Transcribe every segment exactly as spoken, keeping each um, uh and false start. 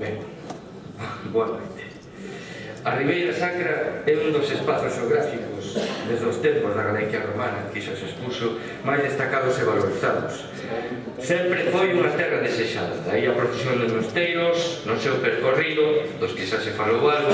Ben, boa noite. A Ribeira Sacra é un dos espazos geográficos desde os tempos da Galicia romana que xa se expuso máis destacados e valorizados. Sempre foi unha terra desexada, daí a profesión de mosteiros no seu percorrido, dos que xa se falou algo,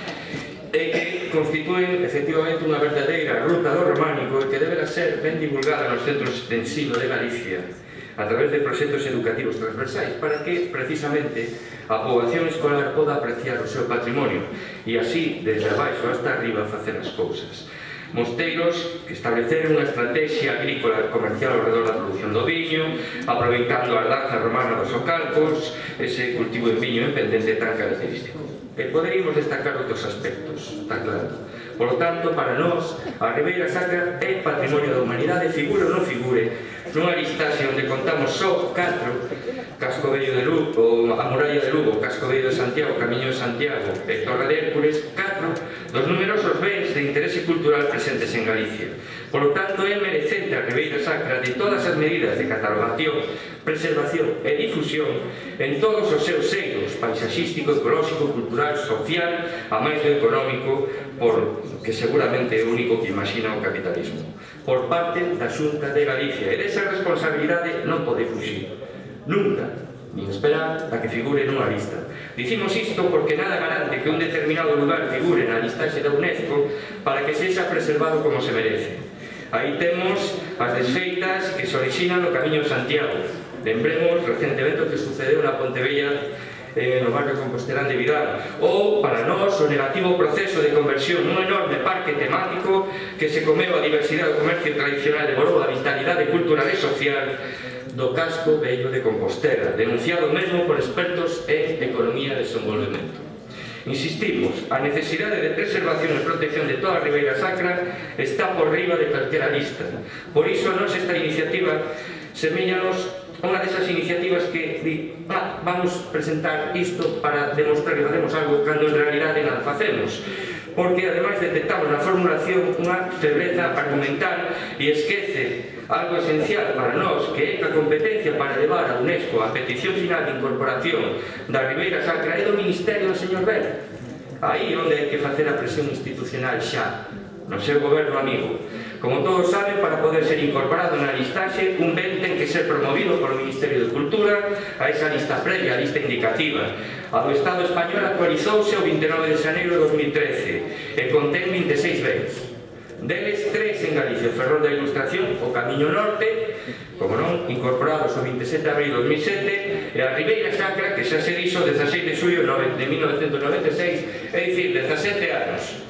e que constitúen efectivamente unha verdadeira ruta do románico e que deberá ser ben divulgada nos centros de ensino de Galicia a través de proxectos educativos transversais para que, precisamente, a poboación escolar poda apreciar o seu patrimonio e así, desde abaixo hasta arriba, facer as cousas. Mosteiros que estableceron unha estrategia agrícola comercial ao redor da produción do viño, aproveitando a danza romana dos ocalcos, ese cultivo de viño en pendente tan característico. E poderíamos destacar outros aspectos, está claro. Por lo tanto, para nós, a Ribeira Sacra é patrimonio da humanidade, figure ou non figure, nunha listaxe onde contamos só catro, Casco Vello de Lugo, a Muralla de Lugo, Casco Vello de Santiago, Camiño de Santiago e Torre de Hércules, catro dos numerosos bens de interese cultural presentes en Galicia. Por lo tanto, é merecente a Ribeira Sacra de todas as medidas de catalogación, preservación e difusión en todos os seus seios, paisaxístico, ecolóxico, cultural, social, a máis do económico, por que seguramente é o único que imagina o capitalismo. Por parte da Xunta de Galicia, e desa responsabilidade non pode fuxir. Nunca, nin esperar a que figure nunha lista. Dicimos isto porque nada garante que un determinado lugar figure na listaxe da UNESCO para que sexa preservado como se merece. Aí temos as desfeitas que se orixinan no Camiño de Santiago. Lembremos recentemente o que sucedeu na Pontevella, eh, no barrio compostelán de Vidal, ou, para nós, o negativo proceso de conversión nun enorme parque temático que se comeu a diversidade do comercio tradicional e devorou a vitalidade cultural e social do Casco Vello de Compostela, denunciado mesmo por expertos en economía e desenvolvemento. Insistimos, a necesidade de preservación e protección de toda a Ribeira Sacra está por riba de calquera lista. Por iso, nos esta iniciativa seméllanos unha desas iniciativas que di, ah, vamos presentar isto para demostrar que facemos algo cando en realidade nada facemos, porque ademais detectamos na formulación unha febreza argumental e esquece algo esencial para nós, que é que a competencia para levar a UNESCO a petición final de incorporación da Ribeira Sacra é do Ministerio do señor Ben. Aí onde hai que facer a presión institucional xa, no seu goberno amigo. Como todos saben, para poder ser incorporado na listaxe, un ben ten que ser promovido polo Ministerio de Cultura a esa lista previa, a lista indicativa. A do Estado español actualizouse o vinte e nove de xaneiro de dos mil trece e contén vinte e seis bens. Deles, tres en Galicia, o Ferrol da Ilustración, o Camiño Norte, como non, incorporados o vinte e sete de abril de dos mil sete, e a Ribeira Sacra, que xa se dixo dezaseis de xullo de mil novecentos noventa e seis, é dicir, dezasete anos.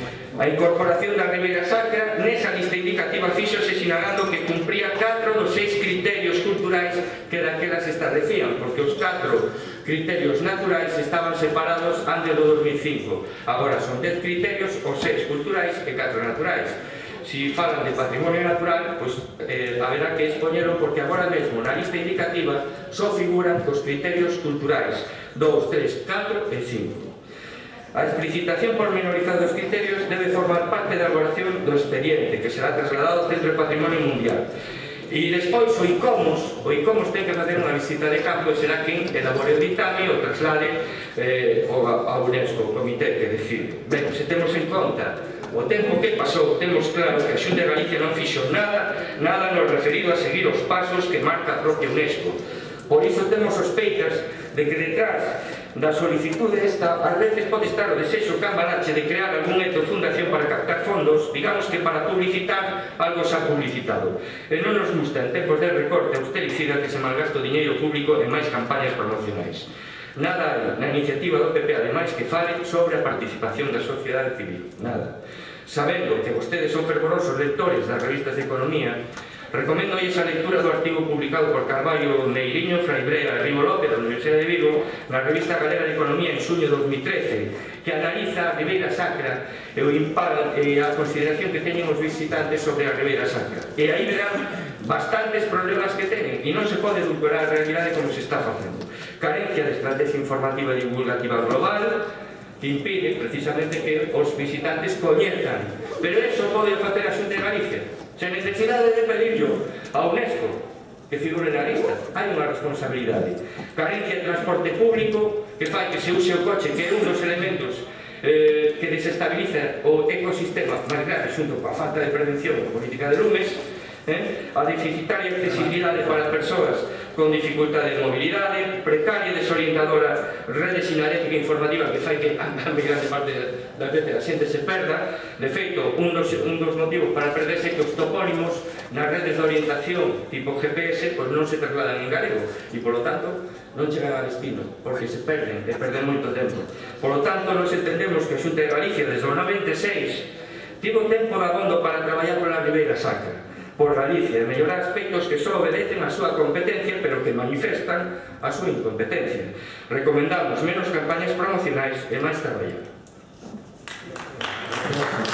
A incorporación da Ribeira Sacra nesa lista indicativa fíxose sinalando que cumpría catro dos seis criterios culturais que daquelas establecían, porque os catro criterios naturais estaban separados antes do dos mil cinco. Agora son dez criterios, os seis culturais e catro naturais. Si falan de patrimonio natural, pois eh, haberá que expoñelo porque agora mesmo na lista indicativa só figuran os criterios culturais dous, tres, catro e cinco. A explicitación pormenorizada dos criterios debe formar parte da elaboración do expediente que será trasladado ao Centro de Patrimonio Mundial. E despois o ICOMOS, o ICOMOS ten que facer unha visita de campo e será quen elabore o ditame ou traslade eh, a UNESCO, o comité, que decide. Ben, se temos en conta o tempo que pasou, temos claro que a Xunta de Galicia non fixo nada, nada no referido a seguir os pasos que marca a propia UNESCO. Por iso temos sospeitas de que detrás da solicitude esta, ás veces pode estar o desexo cambalache de crear algún ente ou fundación para captar fondos, digamos que para publicitar algo xa publicitado. E non nos gusta, en tempos de recorte austericida, que se malgaste o diñeiro público en máis campañas promocionais. Nada hai na iniciativa do P P, ademais, que fale sobre a participación da sociedade civil. Nada. Sabendo que vostedes son fervorosos lectores das revistas de economía, recomendo aí esa lectura do artigo publicado por Carballo Neiriño, Fray Brea e Ribo López da Universidade de Vigo na revista Galega de Economía en xuño de dos mil trece, que analiza a Ribeira Sacra e o impacto e a consideración que teñen os visitantes sobre a Ribeira Sacra. E aí verán bastantes problemas que teñen e non se pode edulcorar a realidade como se está facendo. Carencia de estrategia informativa e divulgativa global, que impide precisamente que os visitantes coñezan. Pero eso pode facer a Xunta de Galicia, sen necesidade de pedirlo a UNESCO. que figure na lista. Hai unha responsabilidade. Carencia de transporte público que fai que se use o coche, que é un dos elementos eh, que desestabiliza o ecosistema máis grave xunto coa falta de prevención da política de lumes, eh? A deficitaria accesibilidade para persoas con dificultade de mobilidade, precaria e desorientadora rede sinalética informativa que fai que a grande parte das veces a xente se perda. De feito, un dos, un dos motivos para perderse que os topónimos nas redes de orientación tipo G P S pois non se trasladan en galego e, polo tanto, non chegan a destino, porque se perden e perden moito tempo. Polo tanto, nos entendemos que a Xunta de Galicia, desde o noventa e seis, tivo tempo de abondo para traballar pola Ribeira Sacra, por Galicia, e mellorar aspectos que só obedecen a súa competencia, pero que manifestan a súa incompetencia. Recomendamos menos campañas promocionais e máis traballar.